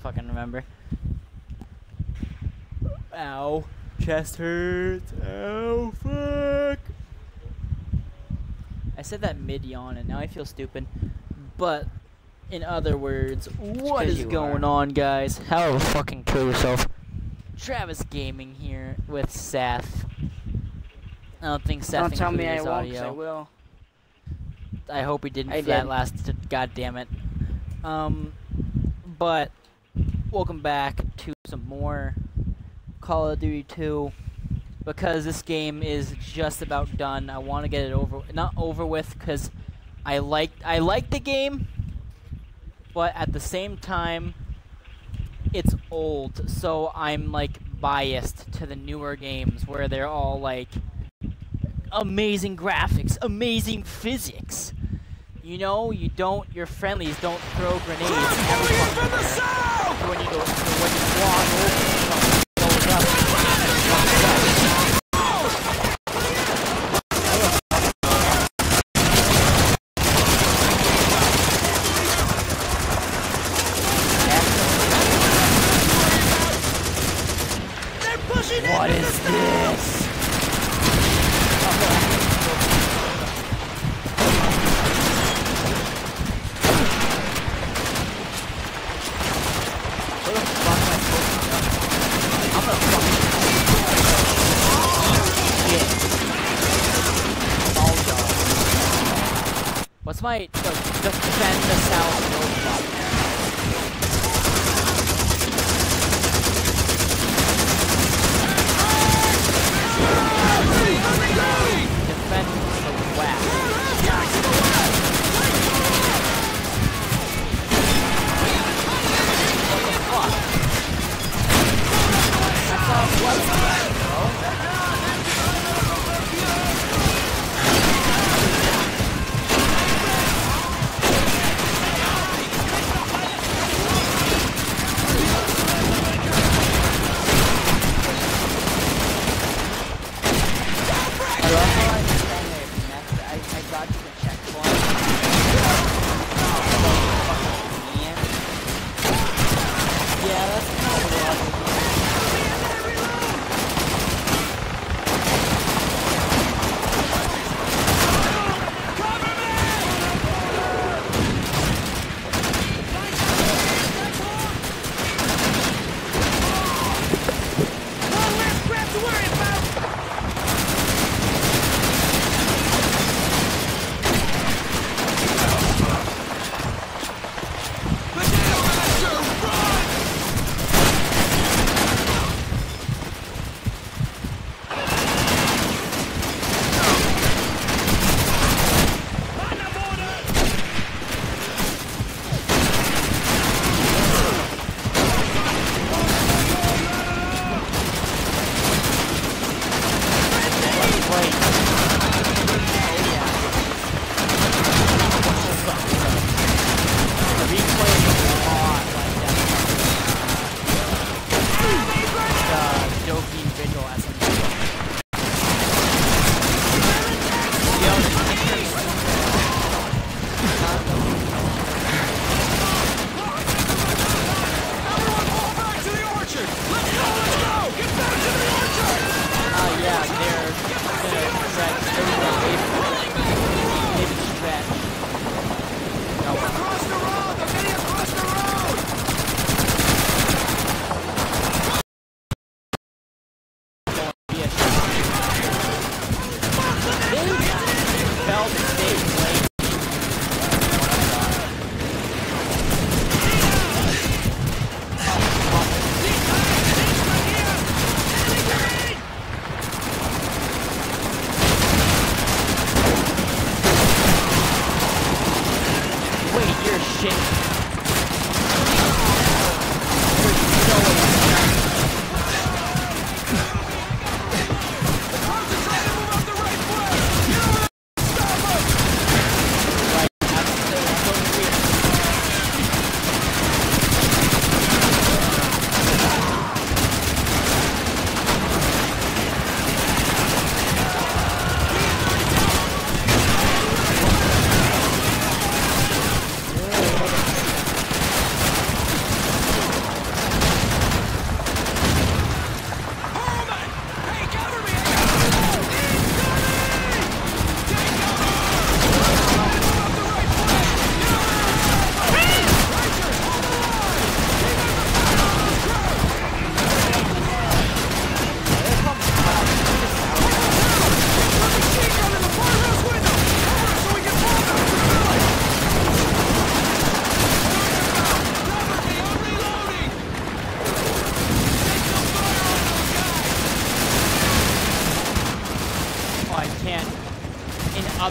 fucking remember. Ow. Chest hurts. Ow, fuck. I said that mid-yawn and now I feel stupid. But, in other words, what is going on, guys? How fucking kill yourself? Travis Gaming here with Seth. I don't think Seth Don't tell me I his won't, 'cause audio. I will. I hope he didn't I for that did. last. God damn it. But welcome back to some more Call of Duty 2 because this game is just about done. I want to get it not over with, because I like the game, but at the same time, it's old, so I'm like biased to the newer games where they're all like amazing graphics, amazing physics. You know, your friendlies don't throw grenades everywhere. So when you walk over something, it goes up. What is this? What's my defend the south roadblock? Defend the west. What the fuck? That's all it was, bro.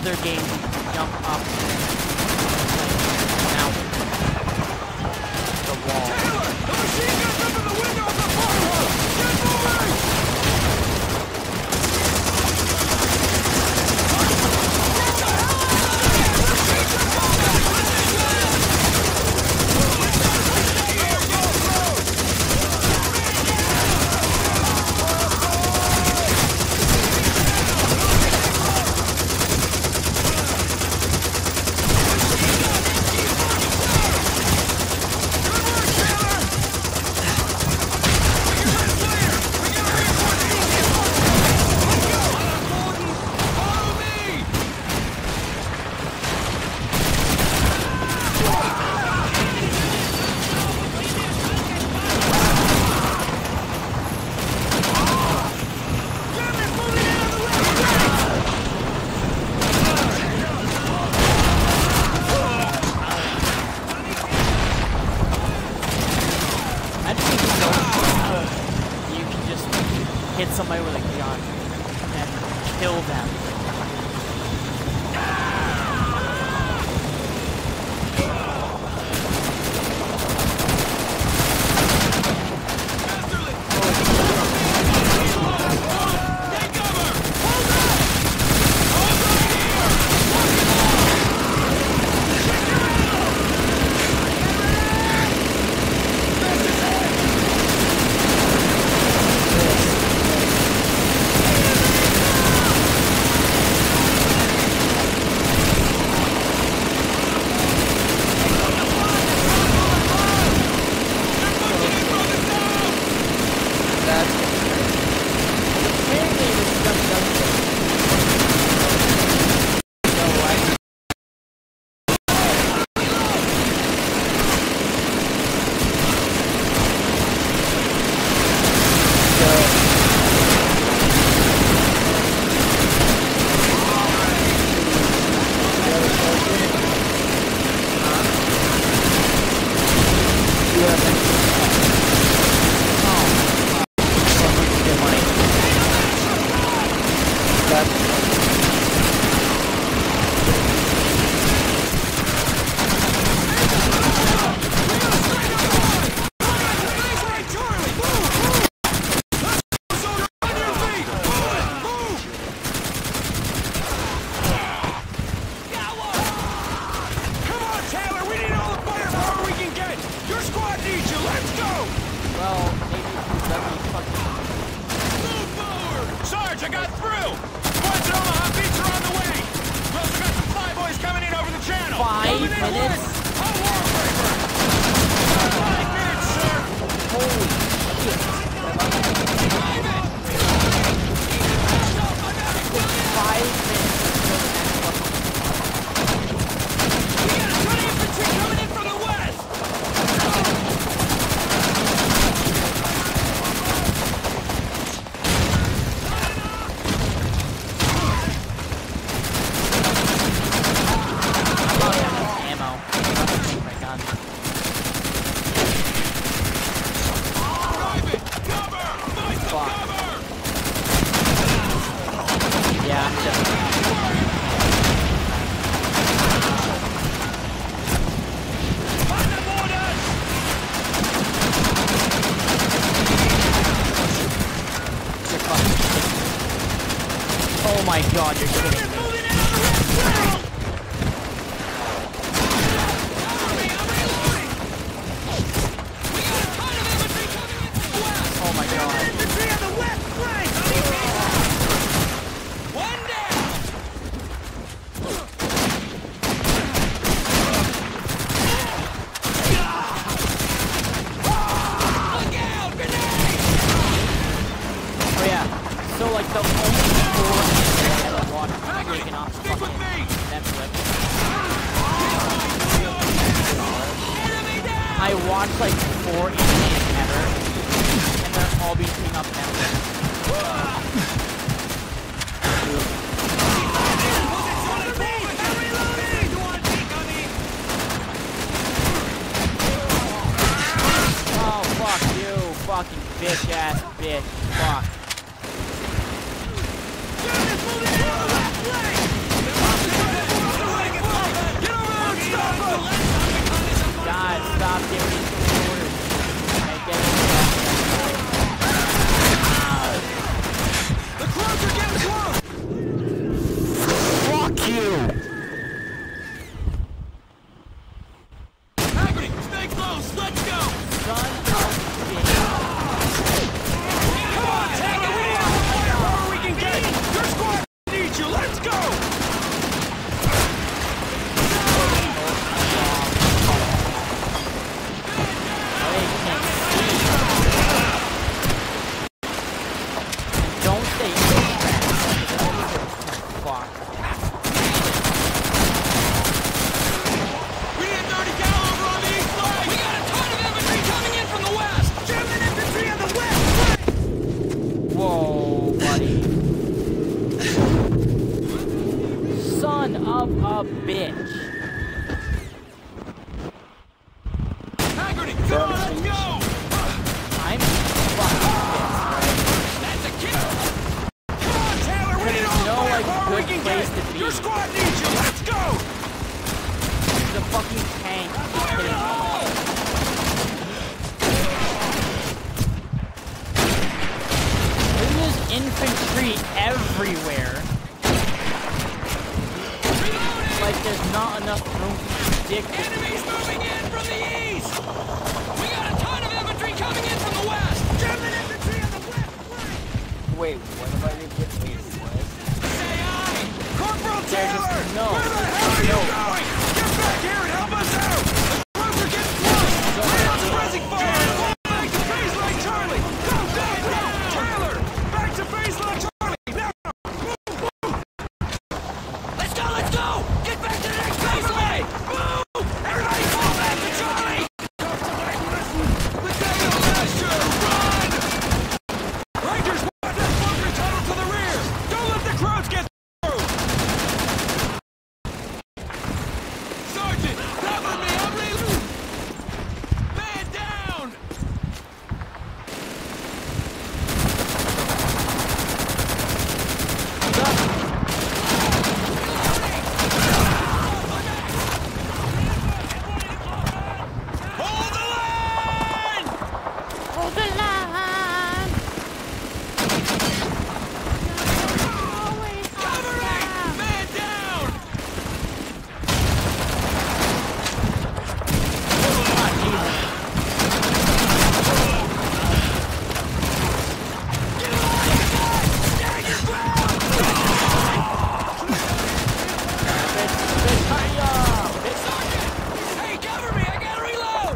other games you can jump up and out the wall. Taylor, the machine gun's up in the window of the firehouse! Get moving! Hit somebody with a gun and kill them. Sarge, I got through! Squads at Omaha Beach are on the way! We also got some flyboys coming in over the channel! 5 minutes? I'll war paper! 5 minutes, sir! Holy shit. 5 minutes. We got a ton of infantry coming in from the west! Oh my god, you're kidding me. Oh my god. Infantry on the west flank! One down! Look out! Grenade! Oh yeah. So like the only 4 that water taking off Stick with me! Netflix. I watched like 4 animes ever, and they're all being up Netflix. Oh fuck you, fucking bitch ass bitch. Fuck. stop giving me orders. I get it. The Crows are getting close! Fuck you! Haggerty, stay close! Let's go! Son of a bitch. Come on, Taylor! We need all the firepower we can get! Your squad needs you! Let's go! Don't stay fuck. We need a 30 cal over on the east flank! We got a ton of infantry coming in from the west! German infantry on the west flank! Whoa, buddy. Son of a bitch. Haggerty, come on, let's go! I'm fucking pissed, right? That's a kill! Come on, Taylor! We need all the no, like, firepower we good can place get! to be. Your squad needs you! Let's go! The fucking tank is hitting me. There's infantry everywhere. Like there's not enough room to predict. Enemies moving in from the east! We got a ton of infantry coming in from the west! German infantry on the west flank! Wait, what if I didn't get wait, what? Say aye! Corporal There's Taylor! just no. Where the hell are you going? Get back here and help us out! The Crows are getting close! Lay on suppressing fire! Back to baseline Charlie! Go, go, go! Taylor! Back to baseline Charlie! Now! Let's go, let's go! Get back to the next baseline! Move! Everybody fall back to Charlie! Potato Master, run! Rangers, watch that bunker tunnel to the rear! Don't let the Crows get through! Sergeant, cover me! I'm leaving! Man down! Hold the line! Hold the line. Cover me! Man down! Stand your ground! Sergeant! Hey, cover me! I gotta reload!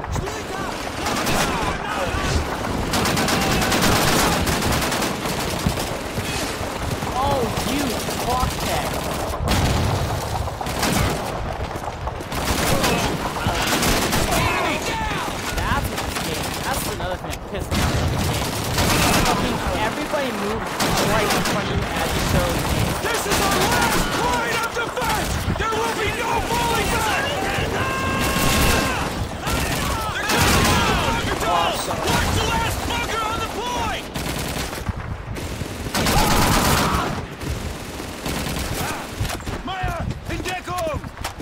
Oh, you fuckhead. Enemy down! That's what this game. That's another thing that pissed me off about this game. Fucking everybody moves right in front of you as you throw the game. This is our last line of defense! There will be no falling back! They're coming down! Awesome. Watch the last bunker on the point! Maya, in Deckung!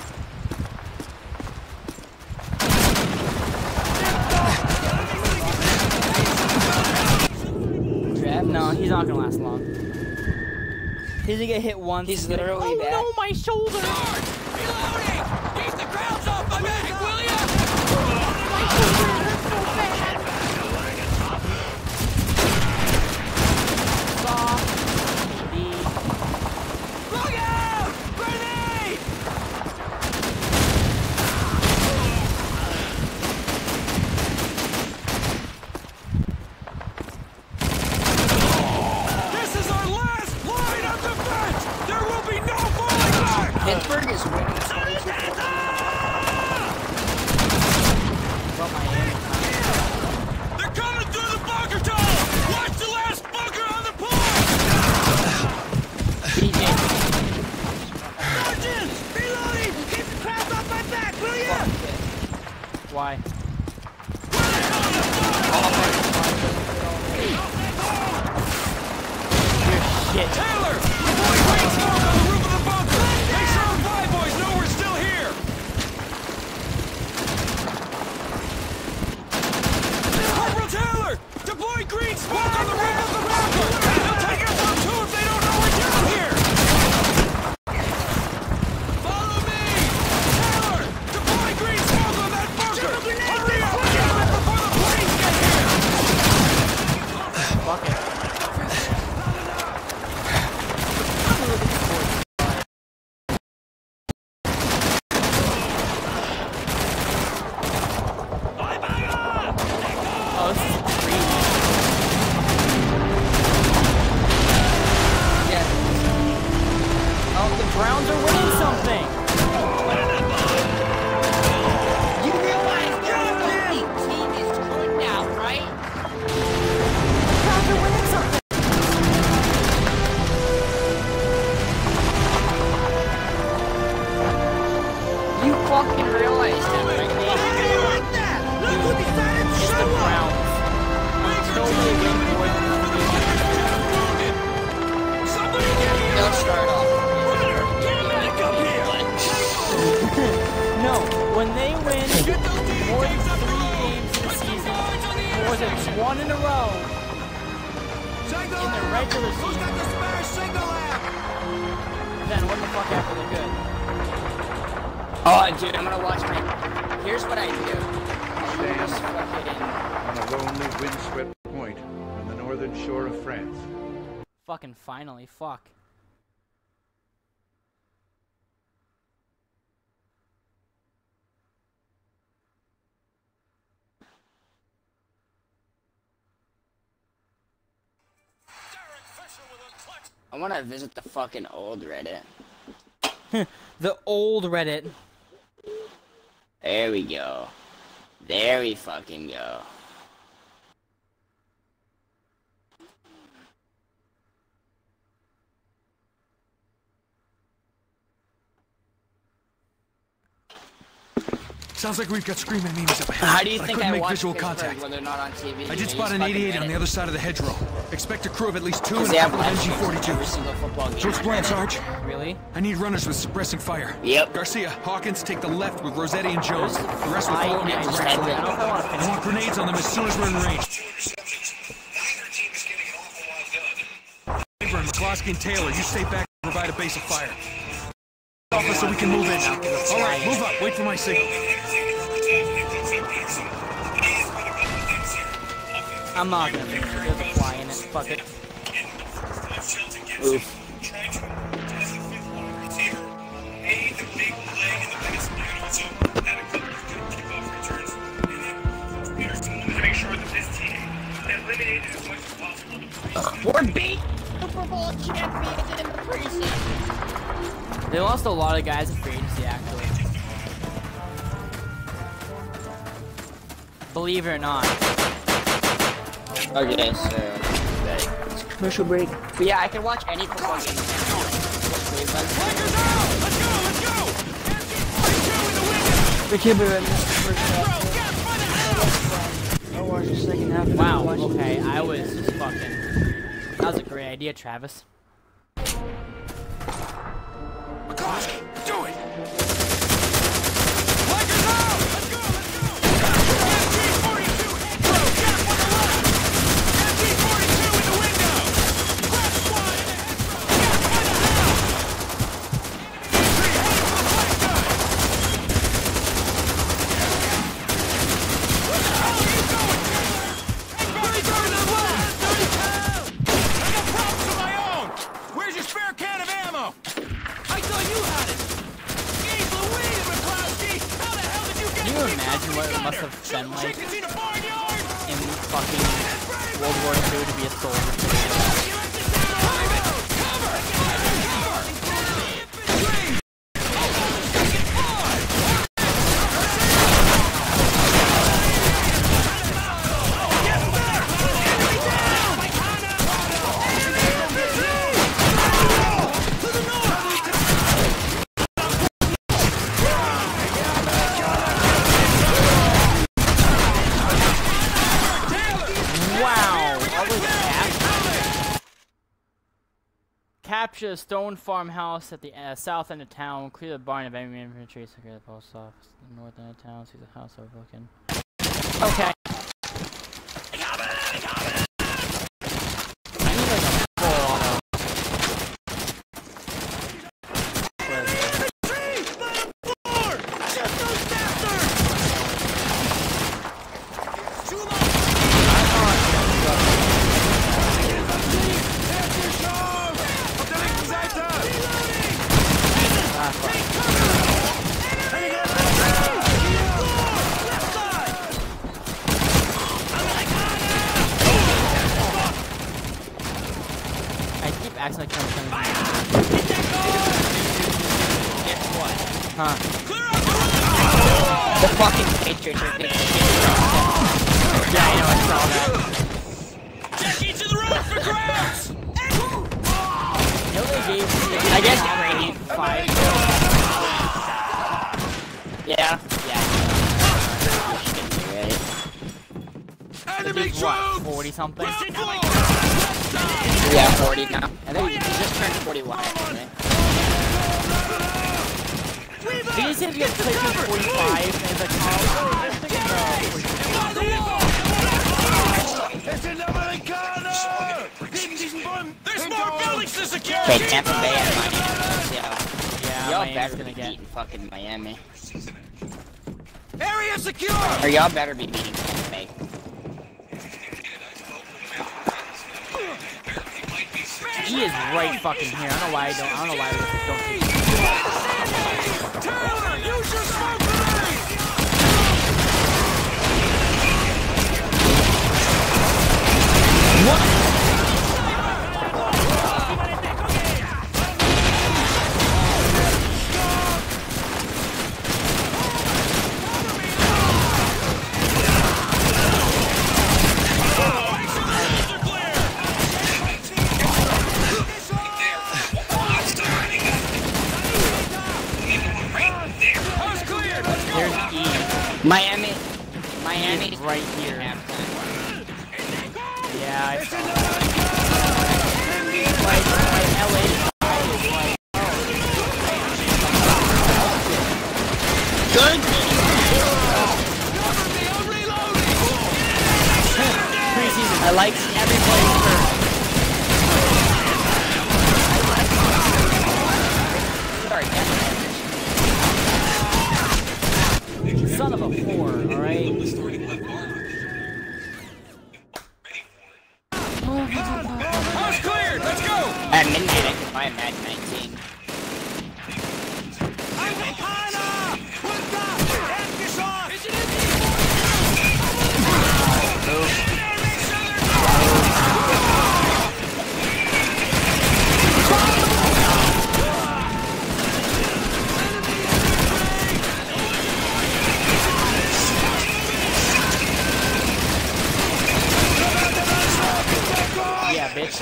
Trev? No, he's not gonna last long. He's gonna get hit once. He's gonna be like, literally oh back. no, my shoulder! Sarge! Reloading! Keep the crowds off my back, will ya? Soft. Look out! Grenade! This is our last line of defense! There will be no falling back! Pittsburgh is Congratulations, one in a row. Signal In the out! regular Who's season. got the smash signal out? Then what the fuck happened? They're good. Oh, dude, I'm gonna watch my... Here's what I do. Stand Just fucking... on a lonely, windswept point on the northern shore of France. Fucking finally, fuck. I wanna visit the fucking old Reddit. The old Reddit. There we go. There we fucking go. Sounds like we've got screaming memes up ahead. How do you but think I couldn't I make watch visual Pittsburgh contact. when they're not on TV? I did spot an 88 on the other side of the hedgerow. Expect a crew of at least 2 and a They have couple of live streams every NG-42s. single football game. So what's the plan, Sarge? Really? I need runners with suppressing fire. Yep. Garcia, Hawkins, take the left with Rossetti and Jones. The rest will follow me up the just right had I lane. don't know if I want to I finish. want grenades on them as soon as we're in range. Abraham, McCloskey, and Taylor, you stay back and provide a base of fire. Officer, so we can move in. All right, move up. Wait for my signal. I'm not gonna finish it. There's a fly in it. Fuck it. Oof. We're beat Super Bowl champions in the preseason. They lost a lot of guys in free agency, actually. Believe it or not. Okay, so it's commercial break. But yeah, I can watch any football game. Lakers out! Let's go! Let's go! We can't be ready. I'll watch the second half. and Wow, I'll watch okay, I was just fucking... That was a great idea, Travis. McCloskey, do it! Lakers out! Let's go! Let's go! NG-42 intro! Gap on the left! NG-42 in the window! Crash squad in the hedgerow! Gap on the house! Three headed for the flank gun! Where the hell are you going, Taylor? Everybody go to the left! 30 pounds! I got problems of my own! Where's your spare can of ammo? I thought you had it! Jeez Louise, McCloskey! How the hell did you get Can you to be imagine what it company must gunner? have been Shooting like chickens in a barnyard? in fucking World War II to be a soldier? Wow! All those caps. Capture a stone farmhouse at the south end of town. Clear the barn of enemy infantry. Secure the post office. The north end of town. See the house overlooking. Okay. I need like a full auto. Where is it? Ah, fuck. I keep acting like I'm Guess what? Huh. The fucking Patriots are big shit. Yeah, I know, I saw that. Jackie to the road for grabs! You know they gave I guess Brady 5. Yeah. Right. Enemy He's what, troops! 40 something? Yeah, 40 now. I think he just turned 41, actually. He said he gets played to 45, and he's like, oh, Okay, Tampa Bay and Miami. Yeah, Y'all Miami's better gonna be get. beating fucking Miami. Area secure! Or y'all better be beating Tampa Bay. He is right fucking here. I don't know why I don't take it. Taylor, use your smoke grenade! House clear! Let's go! There's E. Miami He's right here. halftime. Yeah, I saw that. Like LA is like, Good. preseason. I like Everybody's hurt. Sorry, Son of a whore, alright? House cleared! Let's go! At midnight, I can buy a Madden 19. Yeah, bitch.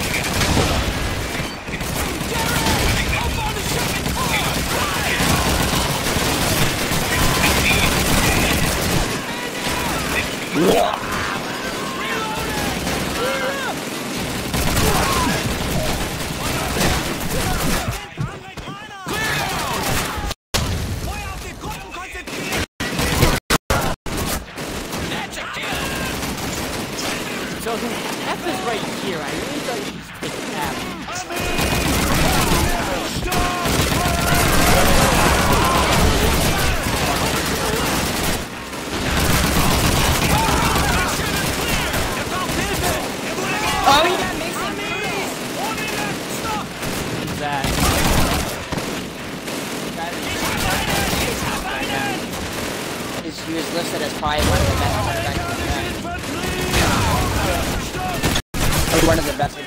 So F is right here. I really thought you just take F. Oh, you got Mason. Who's that? He was listed as probably one of the best quarterbacks in the draft. Or one of the best.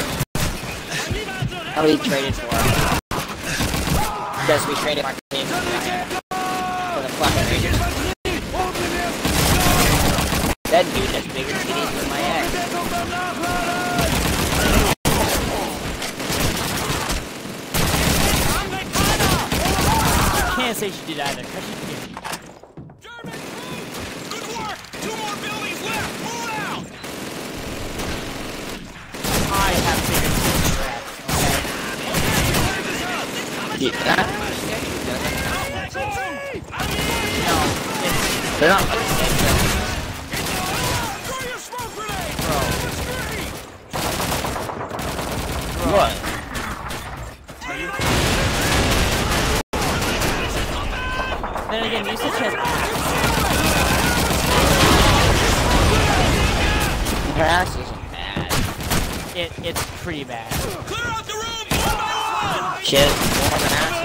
How he traded for him. Because we traded our team for the fucking Raiders. That dude has bigger titties than my ex. Can't say she did either, because she did. German! Good work! 2 more buildings left! Move out! I have bigger titties, okay? Yeah. No, it's They're not. Throw your smoke grenade! bro. What? Then again, you said she has ass. Her ass isn't bad. It's pretty bad. Clear out the room! One by one! She has more of an ass.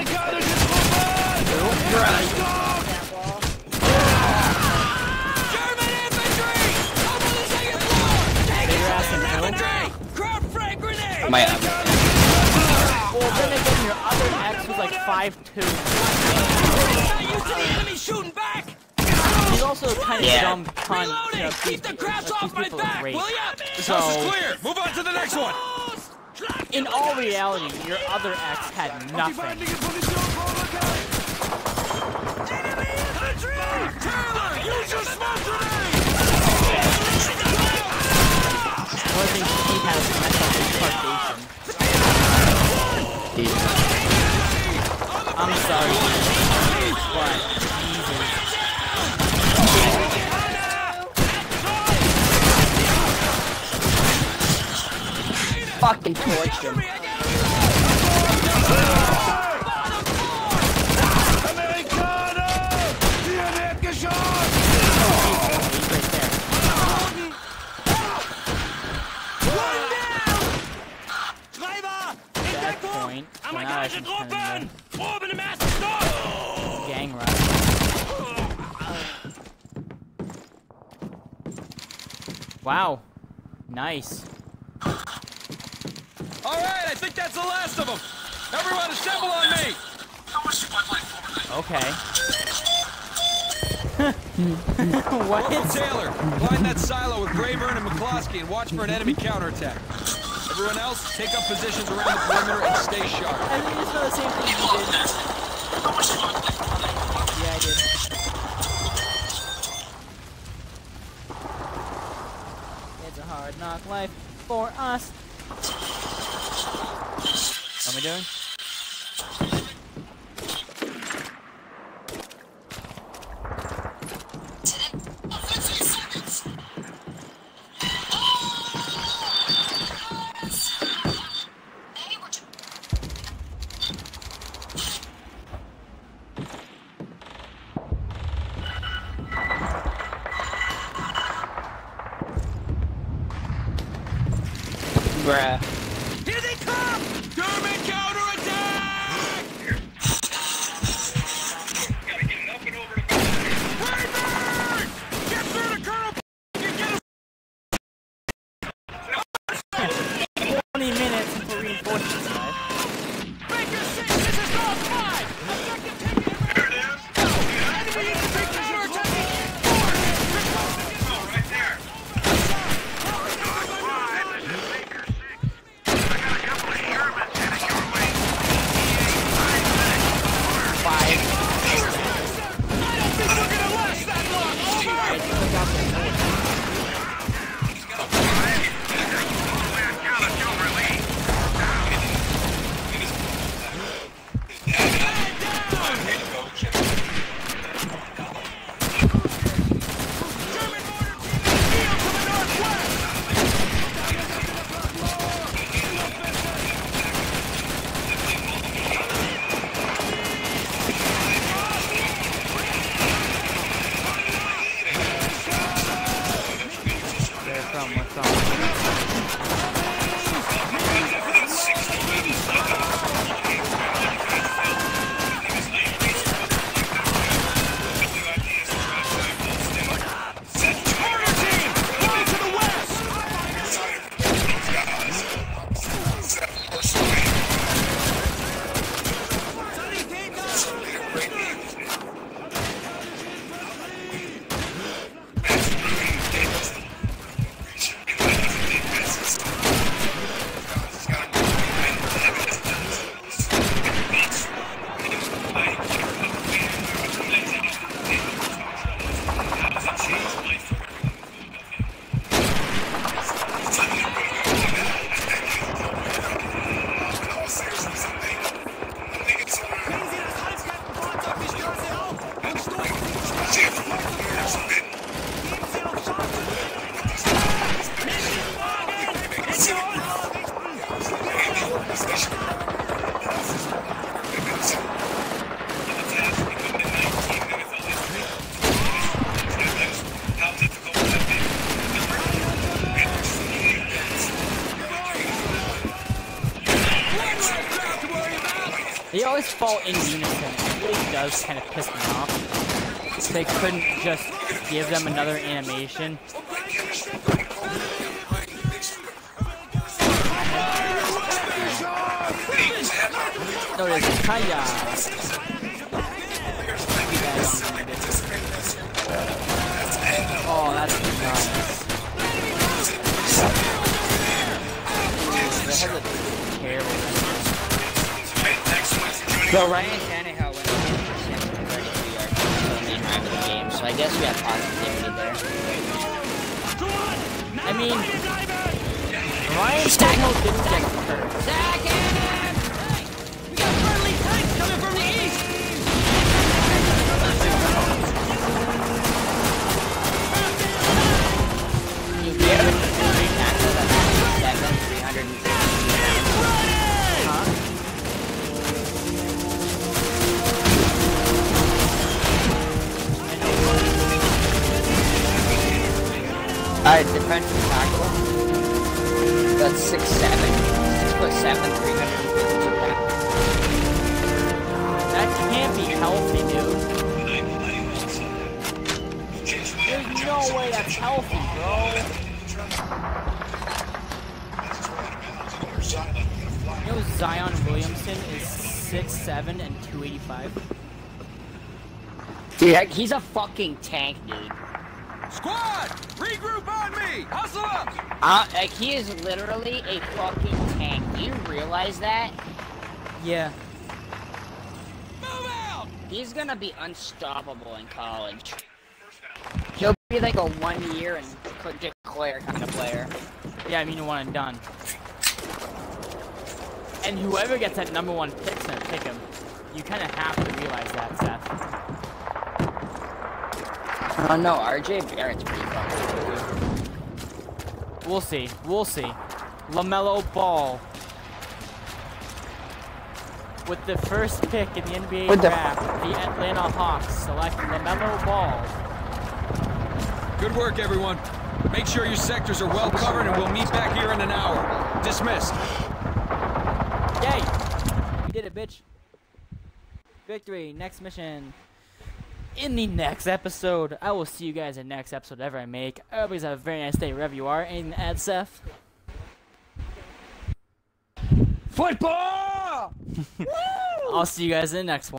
German infantry! Over the second floor! Take Bigger ass it! than Infantry! Crop frag grenade! My Well, then again, your other ex was like 5'2". Not used to the enemy shooting back! He's also kind of Yeah. dumb cunt. Reloading! You know, Keep the crabs off my people are back, great. will ya? This So- house is clear! Move on to the next one! In all reality, your other ex had nothing. Taylor, use your smoke grenade! The only thing he has is retardation. I'm sorry, but Jesus. fucking torched him. Amerikaner! Ihr werdet geschossen! One down! Treiber! In Deckung! Point. So now I Amerikanische can turn Truppen! the Oben im ersten Stock! gang rush. Wow. Nice. All right, I think that's the last of them. Everyone assemble on me! Okay. Corporal What? Taylor, line that silo with Rayburn and McCloskey and watch for an enemy counterattack. Everyone else, take up positions around the perimeter and stay sharp. I think it's the same thing you did. Yeah, I did. It's a hard knock life for us. What am I doing? Bruh. Here they come! German counterattack! Rayburn! Get through to Colonel and get us 20 minutes for reinforcements, guys. Baker 6, this is North 5! Objective taken in There it is! Enemy infantry counterattacking! Forward! Right there! They always fall in unison. It really does kind of piss me off. They couldn't just give them another animation. No, there's Kaya. Oh, that's nice. That has a terrible render. So Ryan Tannehill went 33 yards for the main drive of the game, so I guess we have positivity there. I mean, Ryan Tannehill didn't get hurt. We got friendly tanks coming from the east! You get it? 3 tackles at 97, 360 pounds. Huh? tackle. That's 6'7", 6'7", 352 pounds. That can't be healthy, dude. There's no way that's healthy, bro. You know Zion Williamson is 6'7" and 285? Dude, he's a fucking tank, dude. Squad, regroup on me. Hustle up. Like, he is literally a fucking tank. Do you realize that? Yeah. Move out. He's gonna be unstoppable in college. He'll be like a 1 year and declare kind of player. Yeah, I mean one and done. And whoever gets that #1 pick's gonna pick him. You kind of have to realize that, Seth. Oh no, RJ Barrett's pretty fucking good. We'll see. We'll see. LaMelo Ball. With the first pick in the NBA draft, the Atlanta Hawks select LaMelo Ball. Good work, everyone. Make sure your sectors are well covered, and we'll meet back here in an hour. Dismissed. Yay! We did it, bitch. Victory. Next mission. In the next episode, I will see you guys in the next episode ever I make. I hope you guys have a very nice day wherever you are. Anything to add, Seth? Football! I'll see you guys in the next one.